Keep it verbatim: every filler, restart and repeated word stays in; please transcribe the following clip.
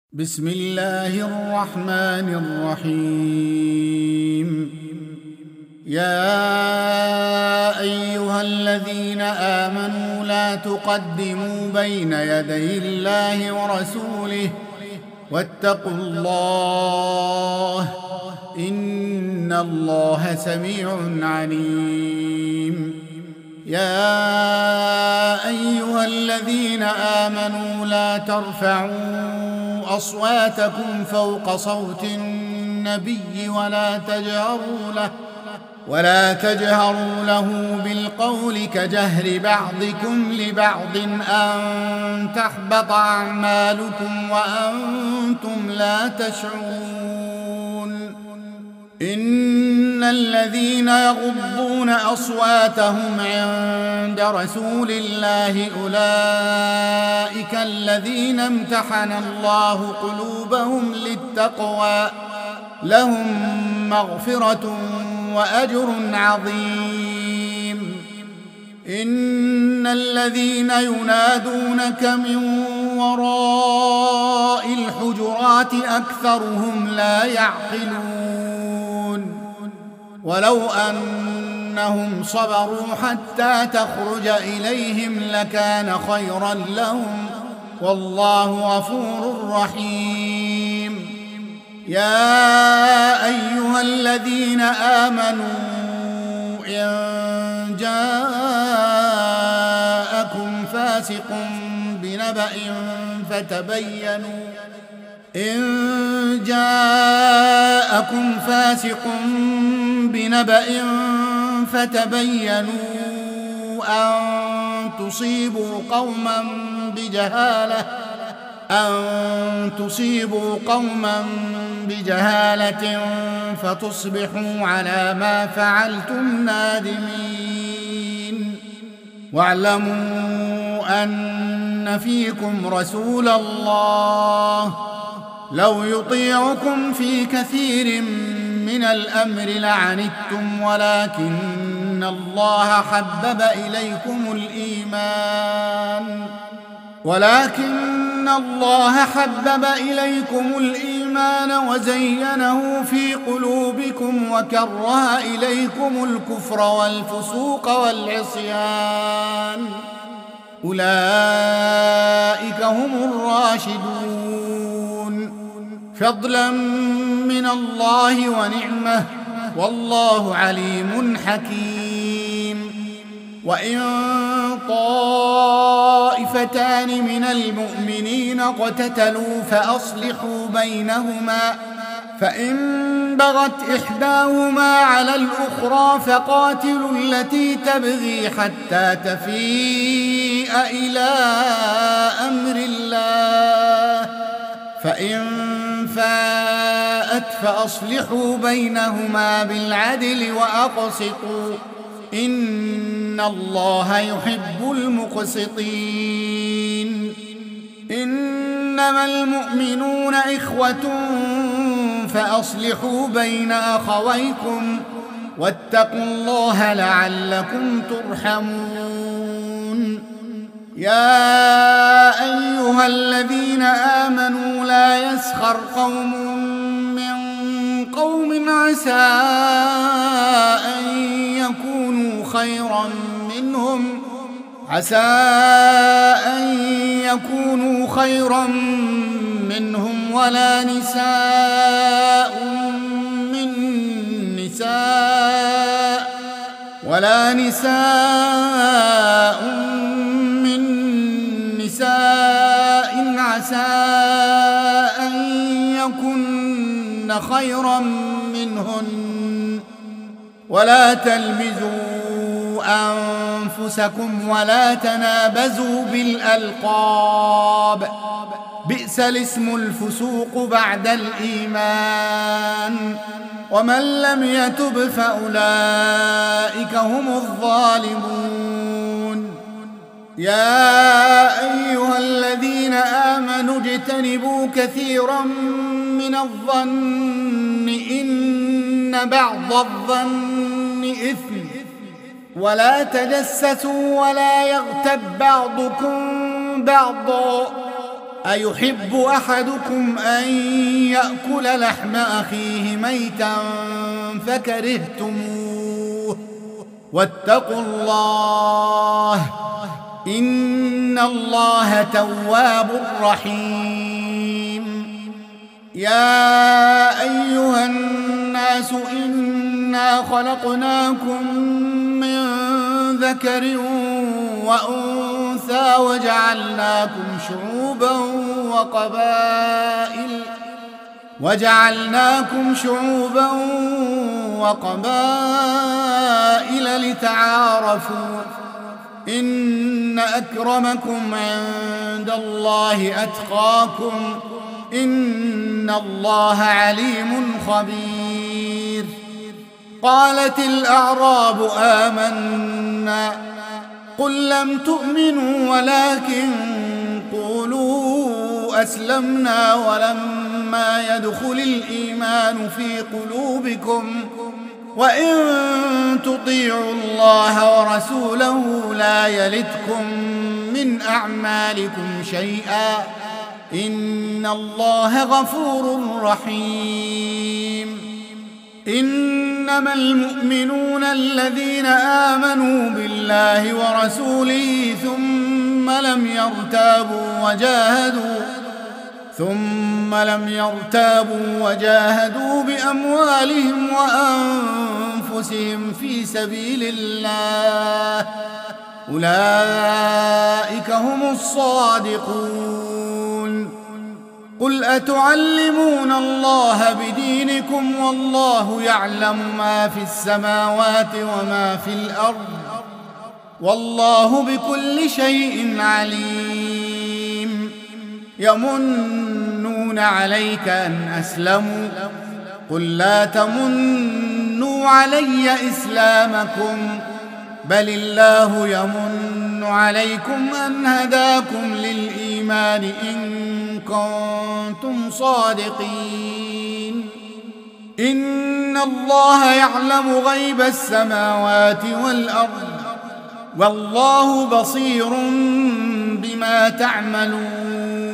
بسم الله الرحمن الرحيم. يا أيها الذين آمنوا لا تقدموا بين يدي الله ورسوله واتقوا الله إن الله سميع عليم. يا أيها الذين آمنوا لا ترفعوا أصواتكم فوق صوت النبي ولا تجهروا له ولا تجهروا له بالقول كجهر بعضكم لبعض أن تحبط أعمالكم وأنتم لا تشعرون. إن الذين يغضون أصواتهم عند رسول الله أولئك الذين امتحن الله قلوبهم للتقوى لهم مغفرة وأجر عظيم. إن الذين ينادونك من وراء الحجرات أكثرهم لا يعقلون. ولو أنهم صبروا حتى تخرج إليهم لكان خيرا لهم والله غفور رحيم. يا أيها الذين آمنوا إن جاءكم فاسق بنبأ فتبينوا إن جاءكم فاسق بنبأ فتبينوا أن تصيبوا قوما بجهالة أن تصيبوا قوما بجهالة فتصبحوا على ما فعلتم نادمين. واعلموا أن فيكم رسول الله لو يطيعكم في كثير من الأمر لعنتم ولكن الله حبب إليكم الإيمان ولكن الله حبب إليكم الإيمان وزينه في قلوبكم وكره إليكم الكفر والفسوق والعصيان أولئك هم الراشدون فضلا من الله ونعمة والله عليم حكيم. وإن طائفتان من المؤمنين اقتتلوا فأصلحوا بينهما فإن بغت إحداهما على الأخرى فقاتلوا التي تبغي حتى تفيء إلى أمر الله فإن فاءت فأصلحوا بينهما بالعدل وأقسطوا إن الله يحب المقسطين. إنما المؤمنون إخوة فأصلحوا بين أخويكم واتقوا الله لعلكم ترحمون. يا أيها الذين آمنوا لا يسخر قوم من قوم عسى أن يكونوا خيرا منهم عسى أن يكونوا خيرا منهم ولا نساء من نساء ولا نساء من نساء عسى أن يكن خيرا منهن ولا تلمزوا أنفسكم ولا تنابزوا بالألقاب بئس الاسم الفسوق بعد الإيمان ومن لم يتب فأولئك هم الظالمون. يا أيها الذين آمنوا اجتنبوا كثيرا من الظن إن بعض الظن إثم ولا تجسسوا ولا يغتب بعضكم بعضا أيحب أحدكم أن يأكل لحم أخيه ميتا فكرهتموه واتقوا الله إن الله تواب رحيم. يا أيها الناس إنا خلقناكم من ذكر وأنثى وجعلناكم شعوبا وقبائل وجعلناكم شعوبا وقبائل لتعارفوا إن أكرمكم عند الله أتقاكم إن الله عليم خبير. قالت الأعراب آمنا قل لم تؤمنوا ولكن قولوا أسلمنا ولما يدخل الإيمان في قلوبكم وإن تطيعوا الله ورسوله لا يلتكم من أعمالكم شيئا إن الله غفور رحيم. إنما المؤمنون الذين آمنوا بالله ورسوله ثم لم يرتابوا وجاهدوا ثم لم يرتابوا وجاهدوا بأموالهم وأنفسهم في سبيل الله أولئك هم الصادقون. قل أتعلمون الله بدينكم والله يعلم ما في السماوات وما في الأرض والله بكل شيء عليم. يمنون عليك أن أسلموا قل لا تمنوا علي إسلامكم بل الله يمن عليكم أن هداكم للإيمان إن كنتم صادقين. إن الله يعلم غيب السماوات والأرض والله بصير بما تعملون.